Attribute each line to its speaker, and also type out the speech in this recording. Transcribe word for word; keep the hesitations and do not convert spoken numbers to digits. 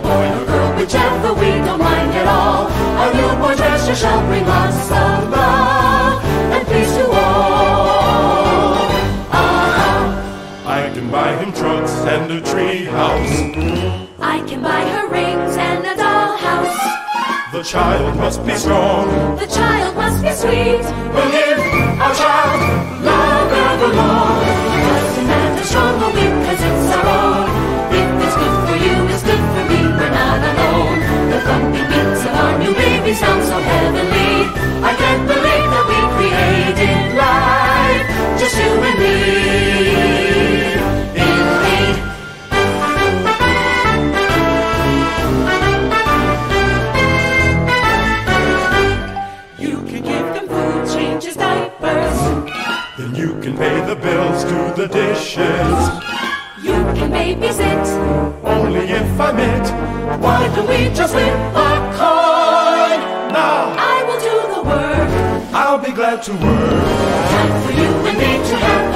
Speaker 1: boy or girl, whichever, we don't mind at all. Our newborn treasure shall bring lots of love and peace to all. Ah,
Speaker 2: I can buy him trucks and a tree house.
Speaker 1: I can buy her rings and a dollhouse.
Speaker 2: The child must be strong.
Speaker 1: The child must be sweet.
Speaker 2: We'll give our child love evermore.
Speaker 1: Doesn't matter strong or weak, 'cause it's our own. If it's good for you, it's good for me, we're not alone. The thumping beats of our new baby sound so heavenly. I can't believe that we created life, just you and me. Indeed. You can give them food, change his diapers.
Speaker 2: Then you can pay the bills, do the dishes.
Speaker 1: You can babysit.
Speaker 2: Only if I'm it.
Speaker 1: Why don't we just whip a coin?
Speaker 2: Now
Speaker 1: I will do the work.
Speaker 2: I'll be glad to work.
Speaker 1: Time for you and me to have